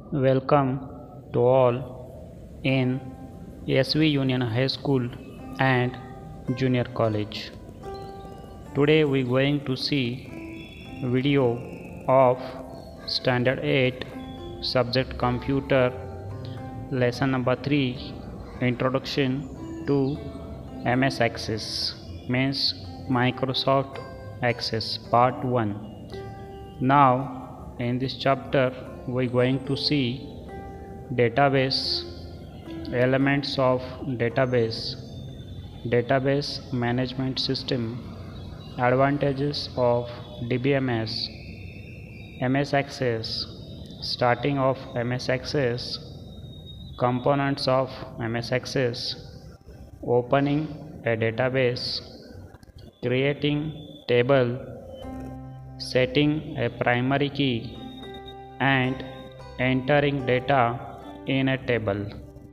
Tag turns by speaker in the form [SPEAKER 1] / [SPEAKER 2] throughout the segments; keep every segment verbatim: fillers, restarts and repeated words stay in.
[SPEAKER 1] Welcome to all in S V Union High School and Junior College. Today we are going to see video of Standard eight Subject Computer Lesson number three Introduction to M S Access means Microsoft Access Part one. Now in this chapter we are going to see database, elements of database, database management system, advantages of D B M S, M S Access, starting of M S Access, components of M S Access, opening a database, creating table, setting a primary key, and entering data in a table.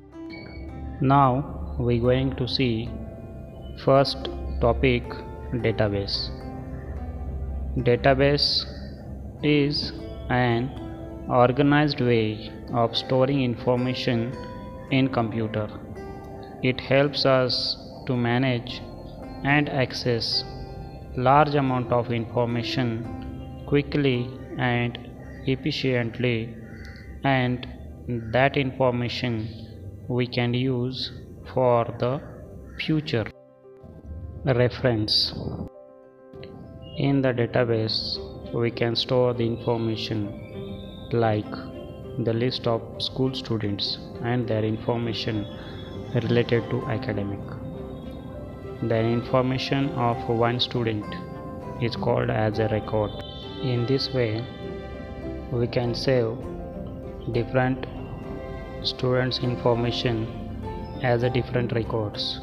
[SPEAKER 1] Now we are going to see first topic, database. Database is an organized way of storing information in computer. It helps us to manage and access large amount of information quickly and efficiently, and that information we can use for the future reference. In the database we can store the information like the list of school students and their information related to academic. The information of one student is called as a record. In this way we can save different students information as a different records.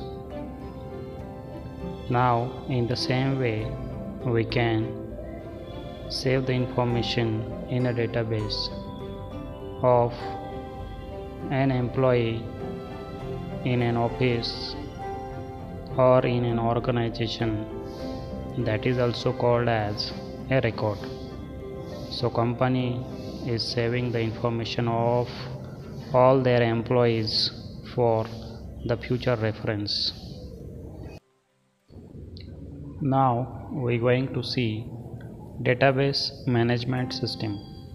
[SPEAKER 1] Now in the same way we can save the information in a database of an employee in an office or in an organization, that is also called as a record. So company is saving the information of all their employees for the future reference. Now we are going to see database management system.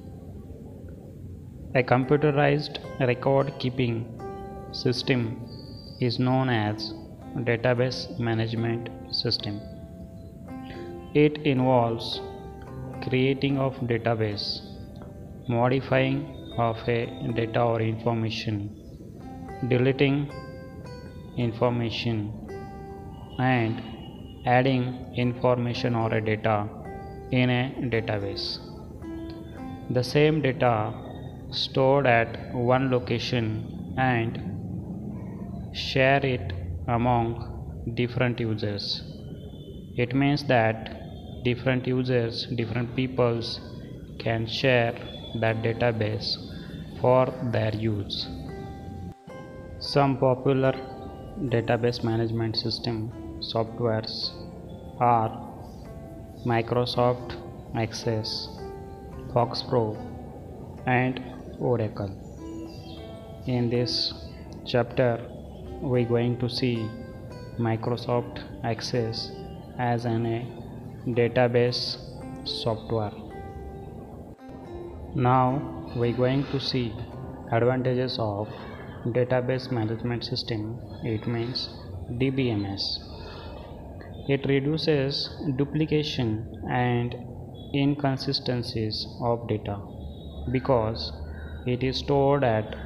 [SPEAKER 1] A computerized record keeping system is known as database management system. It involves creating of database, modifying of a data or information, deleting information, and adding information or a data in a database. The same data stored at one location and share it among different users. It means that different users, different peoples can share that database for their use. Some popular database management system softwares are Microsoft Access, FoxPro, and Oracle. In this chapter we are going to see Microsoft Access as an a database software. Now we are going to see advantages of database management system. It means D B M S. It reduces duplication and inconsistencies of data because it is stored at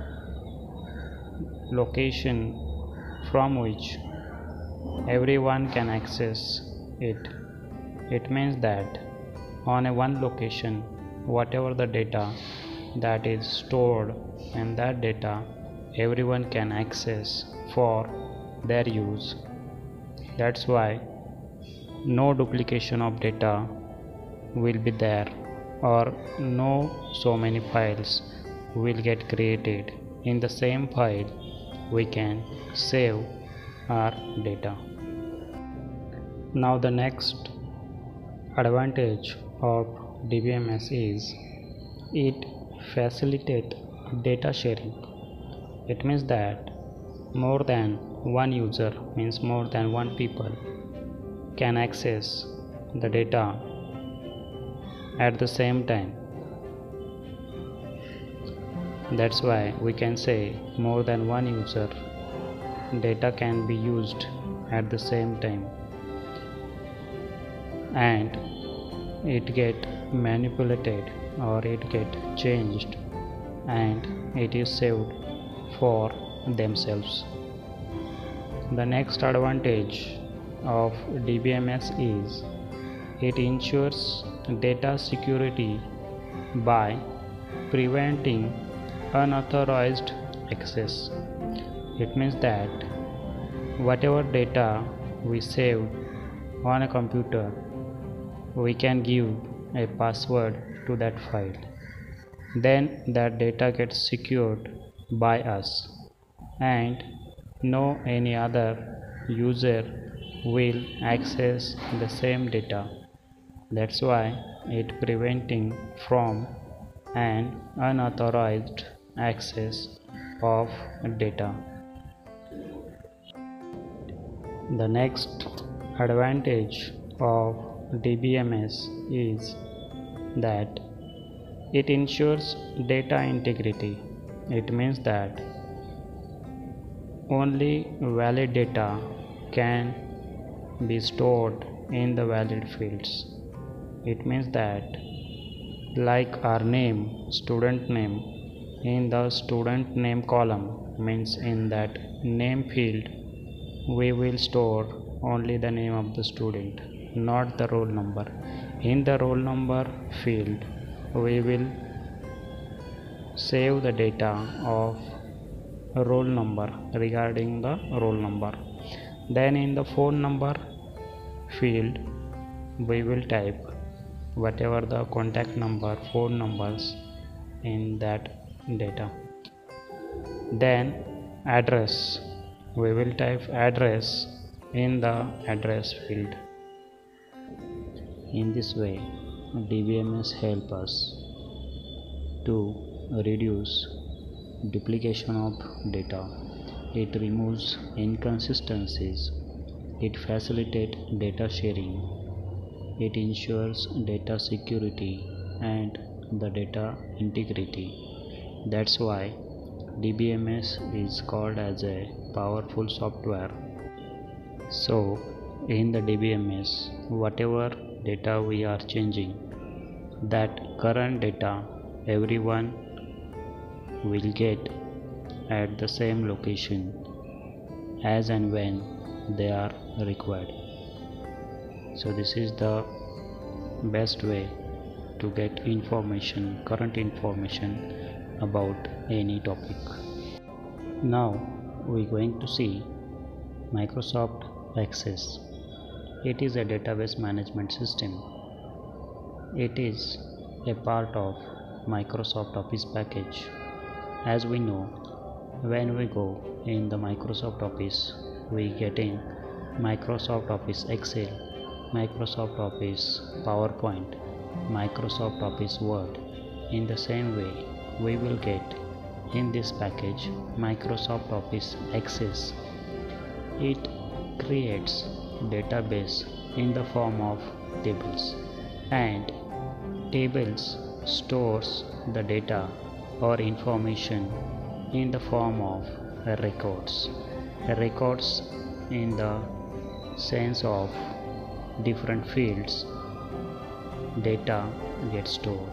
[SPEAKER 1] location from which everyone can access it. It means that on a one location whatever the data that is stored, and that data everyone can access for their use. That's why no duplication of data will be there, or no so many files will get created. In the same file we can save our data. Now the next advantage of D B M S is it facilitates data sharing. It means that more than one user, means more than one people, can access the data at the same time. That's why we can say more than one user data can be used at the same time, and it get manipulated or it get changed, and it is saved for themselves. The next advantage of D B M S is it ensures data security by preventing unauthorized access. It means that whatever data we saved on a computer, we can give a password to that file. Then that data gets secured by us, and no any other user will access the same data. That's why it preventing from an unauthorized access of data. The next advantage of D B M S is that it ensures data integrity. It means that only valid data can be stored in the valid fields. It means that like our name, student name, in the student name column, means in that name field we will store only the name of the student, not the roll number. In the roll number field we will save the data of roll number regarding the roll number. Then in the phone number field we will type whatever the contact number, phone numbers in that data. Then address, we will type address in the address field. In this way D B M S help us to reduce duplication of data. It removes inconsistencies, it facilitates data sharing, it ensures data security and the data integrity. That's why D B M S is called as a powerful software. So in the D B M S, whatever data we are changing, that current data everyone will get at the same location as and when they are required. So this is the best way to get information, current information about any topic. Now we are going to see Microsoft Access. It is a database management system. It is a part of Microsoft Office package. As we know, when we go in the Microsoft Office, we get in Microsoft Office Excel, Microsoft Office PowerPoint, Microsoft Office Word. In the same way, we will get in this package Microsoft Office Access. It creates database in the form of tables, and tables stores the data or information in the form of records. Records in the sense of different fields, data gets stored.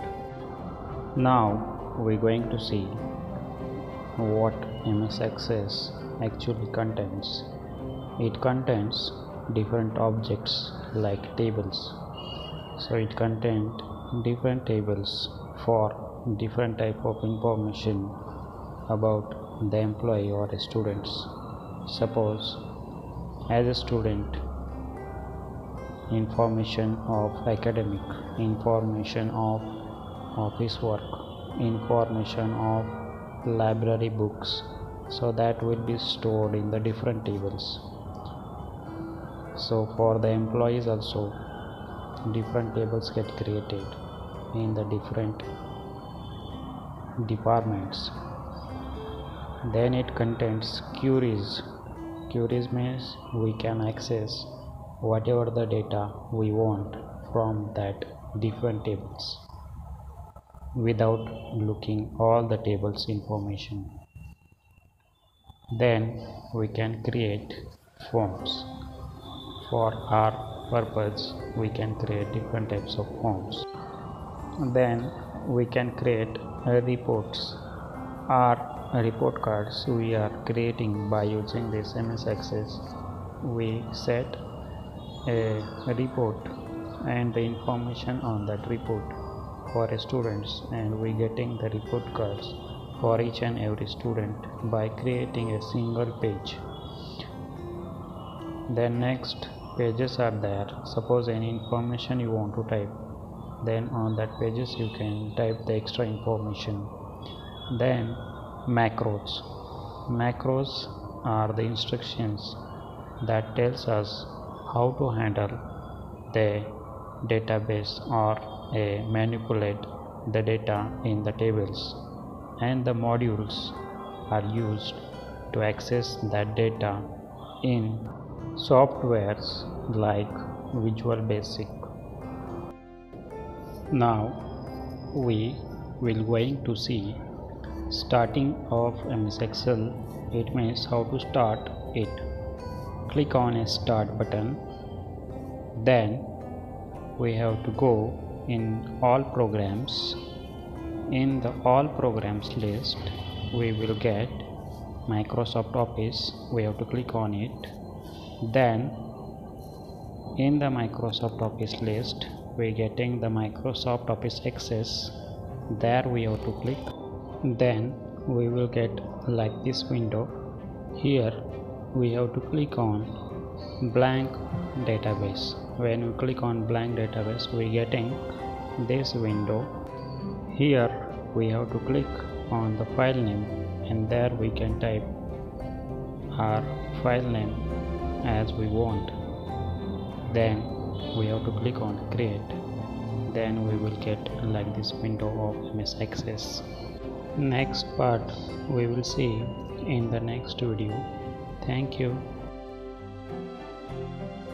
[SPEAKER 1] Now we're going to see what M S Access actually contains. It contains different objects like tables. So it contains different tables for different type of information about the employee or students. Suppose as a student, information of academic, information of office work, information of library books, so that will be stored in the different tables. So for the employees also, different tables get created in the different departments. Then it contains queries. Queries means we can access whatever the data we want from that different tables without looking all the tables information. Then we can create forms. For our purpose we can create different types of forms. Then we can create reports. Our report cards we are creating by using this M S Access. We set a report and the information on that report for students, and we getting the report cards for each and every student by creating a single page. Then next pages are there. Suppose any information you want to type, then on that pages you can type the extra information. Then macros. Macros are the instructions that tells us how to handle the database or uh, manipulate the data in the tables, and the modules are used to access that data in softwares like Visual Basic. Now we will going to see starting of M S Excel. It means how to start it. Click on a start button. Then we have to go in all programs. In the all programs list we will get Microsoft Office. We have to click on it. Then in the Microsoft Office list we getting the Microsoft Office Access. There we have to click. Then we will get like this window. Here we have to click on blank database. When we click on blank database we getting this window. Here we have to click on the file name, and there we can type our file name as we want. Then we have to click on create. Then we will get like this window of M S Access. Next part we will see in the next video. Thank you.